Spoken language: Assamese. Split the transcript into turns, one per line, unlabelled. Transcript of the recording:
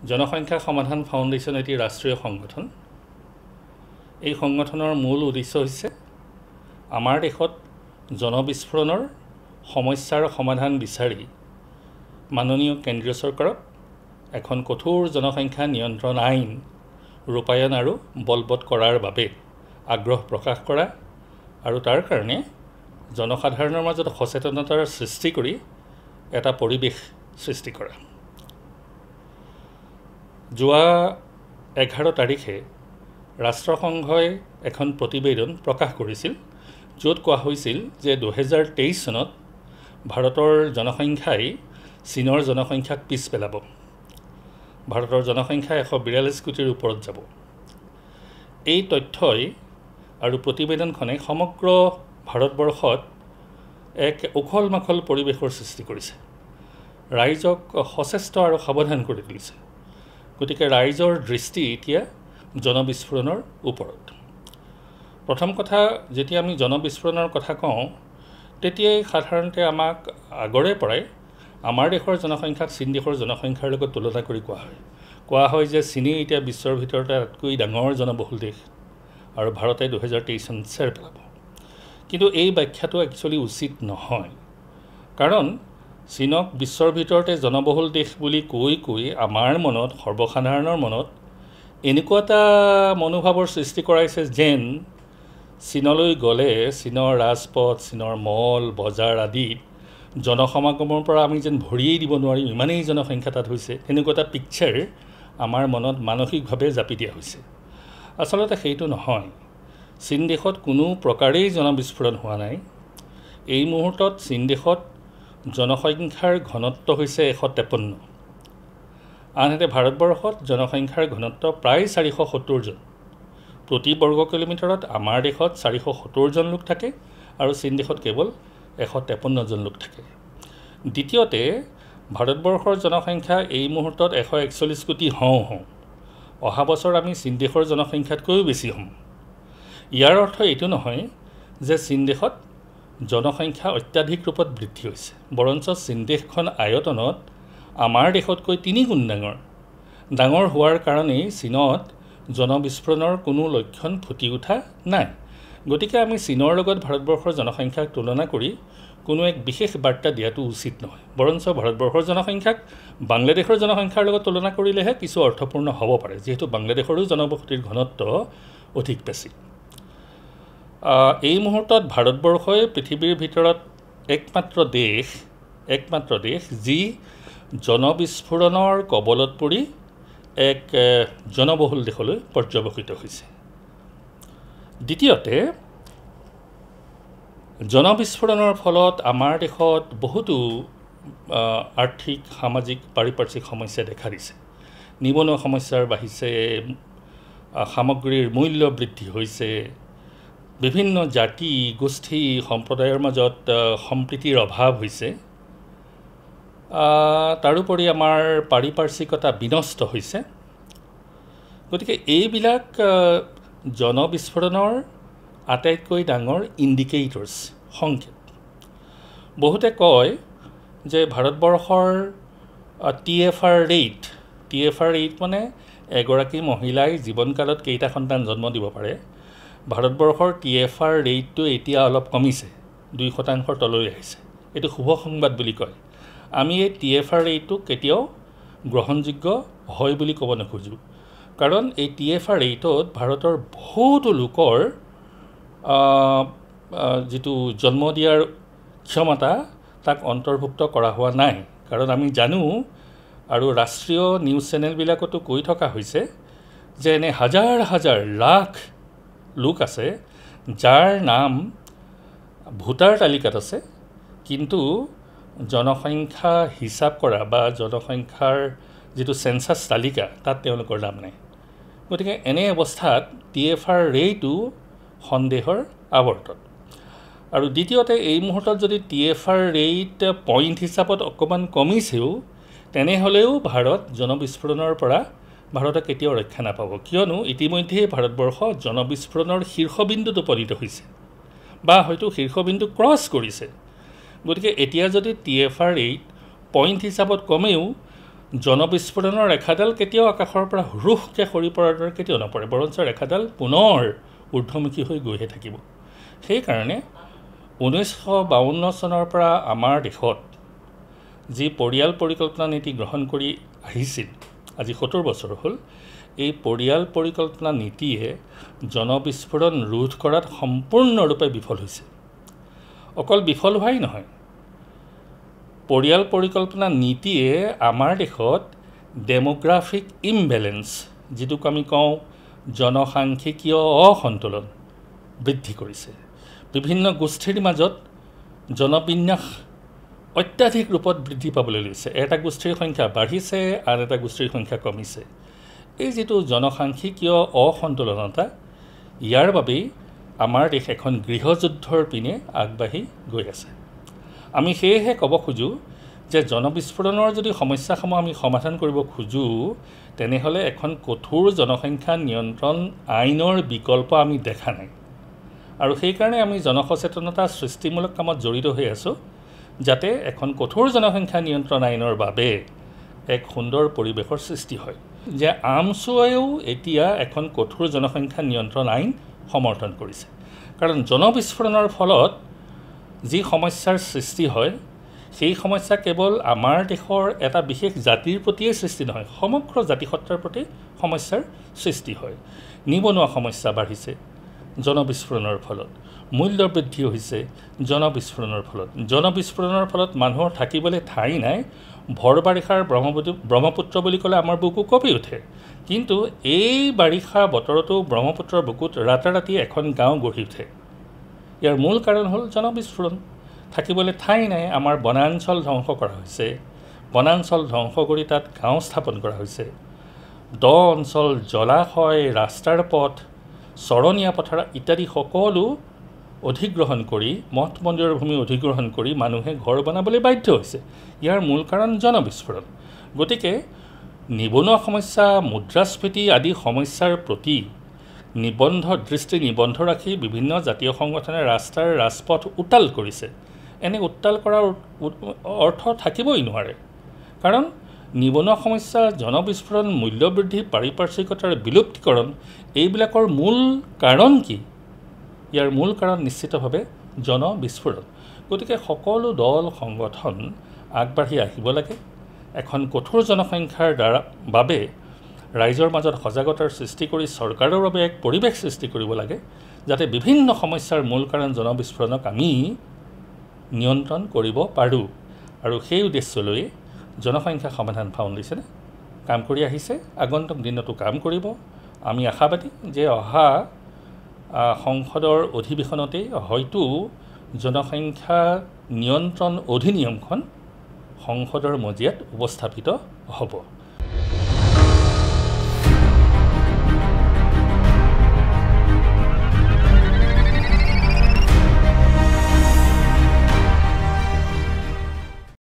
জনসংখ্যা সমাধান ফাউণ্ডেশ্যন এটি ৰাষ্ট্ৰীয় সংগঠন। এই সংগঠনৰ মূল উদ্দেশ্য হৈছে আমাৰ দেশত জনবিস্ফোৰণৰ সমস্যাৰ সমাধান বিচাৰি মাননীয় কেন্দ্ৰীয় চৰকাৰক এখন কঠোৰ জনসংখ্যা নিয়ন্ত্ৰণ আইন ৰূপায়ণ আৰু বলবৎ কৰাৰ বাবে আগ্ৰহ প্ৰকাশ কৰা আৰু তাৰ কাৰণে জনসাধাৰণৰ মাজত সচেতনতাৰ সৃষ্টি কৰি এটা পৰিৱেশ সৃষ্টি কৰা। যোৱা 11 তাৰিখে ৰাষ্ট্ৰসংঘই এখন প্ৰতিবেদন প্ৰকাশ কৰিছিল, য'ত কোৱা হৈছিল যে 2023 চনত ভাৰতৰ জনসংখ্যাই চীনৰ জনসংখ্যাক পিছ পেলাব। ভাৰতৰ জনসংখ্যা 142 কোটিৰ ওপৰত যাব। এই তথ্যই আৰু প্ৰতিবেদনখনে সমগ্ৰ ভাৰতবৰ্ষত এক উখল মাখল পৰিৱেশৰ সৃষ্টি কৰিছে, ৰাইজক সচেষ্ট আৰু সাৱধান কৰি তুলিছে। গতিকে ৰাইজৰ দৃষ্টি এতিয়া জনবিস্ফোৰণৰ ওপৰত। প্ৰথম কথা, যেতিয়া আমি জনবিস্ফোৰণৰ কথা কওঁ তেতিয়াই সাধাৰণতে আমাক আগৰে পৰাই আমাৰ দেশৰ জনসংখ্যাক চীন দেশৰ জনসংখ্যাৰ লগত তুলনা কৰি কোৱা হয় যে চীনেই এতিয়া বিশ্বৰ ভিতৰতে আটাইতকৈ ডাঙৰ জনবহুল দেশ আৰু ভাৰতে 2023 চনত চেৰ পেলাব। কিন্তু এই ব্যাখ্যাটো একচুৱেলি উচিত নহয়, কাৰণ চীনক বিশ্বৰ ভিতৰতে জনবহুল দেশ বুলি কৈ আমাৰ মনত, সৰ্বসাধাৰণৰ মনত এনেকুৱা এটা মনোভাৱৰ সৃষ্টি কৰাইছে যেন চীনলৈ গ'লে চীনৰ ৰাজপথ, চীনৰ মল বজাৰ আদিত জনসমাগমৰ পৰা আমি যেন ভৰিয়েই দিব নোৱাৰিম, ইমানেই জনসংখ্যা তাত হৈছে। এনেকুৱা এটা পিকচাৰ আমাৰ মনত মানসিকভাৱে জাপি দিয়া হৈছে। আচলতে সেইটো নহয়। চীন দেশত কোনো প্ৰকাৰেই জনবিস্ফোৰণ হোৱা নাই। এই মুহূৰ্তত চীন দেশত জনসংখ্যাৰ ঘনত্ব হৈছে 153। আনহাতে ভাৰতবৰ্ষত জনসংখ্যাৰ ঘনত্ব প্ৰায় 470 জন। প্ৰতি বৰ্গ কিলোমিটাৰত আমাৰ দেশত 470 জন লোক থাকে আৰু চীন দেশত কেৱল 153 জন লোক থাকে। দ্বিতীয়তে, ভাৰতবৰ্ষৰ জনসংখ্যা এই মুহূৰ্তত 141 কোটি হওঁ। অহা বছৰ আমি চীন দেশৰ জনসংখ্যাতকৈও বেছি হ'ম। ইয়াৰ অৰ্থ এইটো নহয় যে চীন দেশত জনসংখ্যা অত্যাধিক ৰূপত বৃদ্ধি হৈছে, বৰঞ্চ চীন দেশখন আয়তনত আমাৰ দেশতকৈ 3 গুণ ডাঙৰ হোৱাৰ কাৰণেই চীনত জনবিস্ফোৰণৰ কোনো লক্ষণ ফুটি উঠা নাই। গতিকে আমি চীনৰ লগত ভাৰতবৰ্ষৰ জনসংখ্যাক তুলনা কৰি কোনো এক বিশেষ বাৰ্তা দিয়াটো উচিত নহয়। বৰঞ্চ ভাৰতবৰ্ষৰ জনসংখ্যাক বাংলাদেশৰ জনসংখ্যাৰ লগত তুলনা কৰিলেহে কিছু অৰ্থপূৰ্ণ হ'ব পাৰে, যিহেতু বাংলাদেশৰো জনবসতিৰ ঘনত্ব অধিক বেছি। এই মুহূৰ্তত ভাৰতবৰ্ষই পৃথিৱীৰ ভিতৰত একমাত্ৰ দেশ যি জনবিস্ফোৰণৰ কবলত পৰি এক জনবহুল দেশলৈ পৰ্যৱসিত হৈছে। দ্বিতীয়তে, জনবিস্ফোৰণৰ ফলত আমাৰ দেশত বহুতো আৰ্থিক, সামাজিক, পাৰিপাৰ্শ্বিক সমস্যা দেখা দিছে। নিবনুৱা সমস্যাৰ বাঢ়িছে, সামগ্ৰীৰ মূল্য বৃদ্ধি হৈছে, বিভিন্ন জাতি, গোষ্ঠী, সম্প্ৰদায়ৰ মাজত সম্প্ৰীতিৰ অভাৱ হৈছে, তাৰোপৰি আমাৰ পাৰিপাৰ্শ্বিকতা বিনষ্ট হৈছে। গতিকে এইবিলাক জনবিস্ফোৰণৰ আটাইতকৈ ডাঙৰ ইণ্ডিকেটৰ্ছ, সংকেত। বহুতে কয় যে ভাৰতবৰ্ষৰ TFR ৰেট মানে এগৰাকী মহিলাই জীৱনকালত কেইটা সন্তান জন্ম দিব পাৰে। ভাৰতবৰ্ষৰ TFR ৰেটটো এতিয়া অলপ কমিছে, 2% তললৈ আহিছে। এইটো শুভ সংবাদ বুলি কয়। আমি এই TFR ৰেটটো কেতিয়াও গ্ৰহণযোগ্য হয় বুলি ক'ব নোখোজোঁ, কাৰণ এই TFR ৰেটত ভাৰতৰ বহুতো লোকৰ যিটো জন্ম দিয়াৰ ক্ষমতা তাক অন্তৰ্ভুক্ত কৰা হোৱা নাই। কাৰণ আমি জানো আৰু ৰাষ্ট্ৰীয় নিউজ চেনেলবিলাকতো কৈ থকা হৈছে যে এনে হাজাৰ লাখ লোক আছে যাৰ নাম ভোটাৰ তালিকাত আছে, কিন্তু জনসংখ্যা হিচাপ কৰা বা জনসংখ্যাৰ যিটো সেন্সাছ তালিকা তাত তেওঁলোকৰ নাম নাই। গতিকে এনে অৱস্থাত TFR ৰেটটো সন্দেহৰ আৱৰ্তত। আৰু দ্বিতীয়তে, এই মুহূৰ্তত যদি TFR ৰেট পইণ্ট হিচাপত অকণমান কমিছেও, তেনেহ'লেও ভাৰত জনবিস্ফোৰণৰ পৰা ভাৰতে কেতিয়াও ৰক্ষা নাপাব, কিয়নো ইতিমধ্যেই ভাৰতবৰ্ষ জনবিস্ফোৰণৰ শীৰ্ষবিন্দুত উপনীত হৈছে বা হয়তো শীৰ্ষবিন্দু ক্ৰছ কৰিছে। গতিকে এতিয়া যদি TFR ৰেট পইণ্ট হিচাপত কমেও জনবিস্ফোৰণৰ ৰেখাডাল কেতিয়াও আকাশৰ পৰা হুৰুহকৈ সৰি পৰাৰ দৰে কেতিয়াও নপৰে, বৰঞ্চ ৰেখাডাল পুনৰ ঊৰ্ধ্বমুখী হৈ গৈহে থাকিব। সেইকাৰণে 1952 চনৰ পৰা আমাৰ দেশত যি পৰিয়াল পৰিকল্পনা নীতি গ্ৰহণ কৰি আহিছিল, আজি 70 বছৰ হ'ল, এই পৰিয়াল পৰিকল্পনা নীতিয়ে জনবিস্ফোৰণ ৰোধ কৰাত সম্পূৰ্ণৰূপে বিফল হৈছে। অকল বিফল হোৱাই নহয়, পৰিয়াল পৰিকল্পনা নীতিয়ে আমাৰ দেশত ডেমোগ্ৰাফিক ইমবেলেঞ্চ, যিটোক আমি কওঁ জনসাংখ্যিকীয় অসন্তুলন, বৃদ্ধি কৰিছে। বিভিন্ন গোষ্ঠীৰ মাজত জনবিন্যাস অত্যাধিক ৰূপত বৃদ্ধি পাবলৈ লৈছে। এটা গোষ্ঠীৰ সংখ্যা বাঢ়িছে, আন এটা গোষ্ঠীৰ সংখ্যা কমিছে। এই যিটো জনসাংখ্যিকীয় অসন্তুলনতা, ইয়াৰ বাবেই আমাৰ দেশ এখন গৃহযুদ্ধৰ পিনে আগবাঢ়ি গৈ আছে। আমি সেয়েহে ক'ব খোজোঁ যে জনবিস্ফোৰণৰ যদি সমস্যাসমূহ আমি সমাধান কৰিব খোজোঁ, তেনেহ'লে এখন কঠোৰ জনসংখ্যা নিয়ন্ত্ৰণ আইনৰ বিকল্প আমি দেখা নাই। আৰু সেইকাৰণে আমি জনসচেতনতা সৃষ্টিমূলক কামত জড়িত হৈ আছোঁ, যাতে এখন কঠোৰ জনসংখ্যা নিয়ন্ত্ৰণ আইনৰ বাবে এক সুন্দৰ পৰিৱেশৰ সৃষ্টি হয়। যে আমছুৱেও এতিয়া এখন কঠোৰ জনসংখ্যা নিয়ন্ত্ৰণ আইন সমৰ্থন কৰিছে। কাৰণ জনবিস্ফোৰণৰ ফলত যি সমস্যাৰ সৃষ্টি হয়, সেই সমস্যা কেৱল আমাৰ দেশৰ এটা বিশেষ জাতিৰ প্ৰতিয়ে সৃষ্টি নহয়, সমগ্ৰ জাতিসত্তাৰ প্ৰতি সমস্যাৰ সৃষ্টি হয়। নিবনুৱা সমস্যা বাঢ়িছে জনবিস্ফোৰণৰ ফলত, মূল্য বৃদ্ধি হৈছে জনবিস্ফোৰণৰ ফলত মানুহৰ থাকিবলৈ ঠাই নাই। ভৰ বাৰিষাৰ ব্ৰহ্মপুত্ৰ বুলি ক'লে আমাৰ বুকু কঁপি উঠে, কিন্তু এই বাৰিষা বতৰতো ব্ৰহ্মপুত্ৰৰ বুকুত ৰাতাৰাতি এখন গাঁও গঢ়ি উঠে। ইয়াৰ মূল কাৰণ হ'ল জনবিস্ফোৰণ। থাকিবলৈ ঠাই নাই। আমাৰ বনাঞ্চল ধ্বংস কৰা হৈছে, বনাঞ্চল ধ্বংস কৰি তাত গাঁও স্থাপন কৰা হৈছে। দ অঞ্চল, জলাশয়, ৰাস্তাৰ পথ, চৰণীয়া পথাৰ ইত্যাদি সকলো অধিগ্ৰহণ কৰি, মঠ মন্দিৰৰ ভূমি অধিগ্ৰহণ কৰি মানুহে ঘৰ বনাবলৈ বাধ্য হৈছে। ইয়াৰ মূল কাৰণ জনবিস্ফোৰণ। গতিকে নিবনুৱা সমস্যা, মুদ্ৰাস্ফীতি আদি সমস্যাৰ প্ৰতি দৃষ্টি নিবন্ধ ৰাখি বিভিন্ন জাতীয় সংগঠনে ৰাজপথ উত্তাল কৰিছে। এনে উত্তাল কৰাৰ অৰ্থ থাকিবই নোৱাৰে। কাৰণ নিবনুৱা সমস্যা, জনবিস্ফোৰণ, মূল্যবৃদ্ধি, পাৰিপাৰ্শ্বিকতাৰ বিলুপ্তিকৰণ, এইবিলাকৰ মূল কাৰণ কি? ইয়াৰ মূল কাৰণ নিশ্চিতভাৱে জনবিস্ফোৰণ। গতিকে সকলো দল সংগঠন আগবাঢ়ি আহিব লাগে। এখন কঠোৰ জনসংখ্যাৰ বাবে ৰাইজৰ মাজত সজাগতাৰ সৃষ্টি কৰি চৰকাৰৰ বাবে এক পৰিৱেশ সৃষ্টি কৰিব লাগে, যাতে বিভিন্ন সমস্যাৰ মূল কাৰণ জনবিস্ফোৰণক আমি নিয়ন্ত্ৰণ কৰিব পাৰোঁ। আৰু সেই উদ্দেশ্যলৈ জনসংখ্যা সমাধান ফাউণ্ডেশ্যনে কাম কৰি আহিছে, আগন্তুক দিনতো কাম কৰিব। আমি আশাবাদী যে অহা সংসদৰ অধিৱেশনতেই হয়তো জনসংখ্যা নিয়ন্ত্ৰণ অধিনিয়মখন সংসদৰ মজিয়াত উপস্থাপিত হ'ব।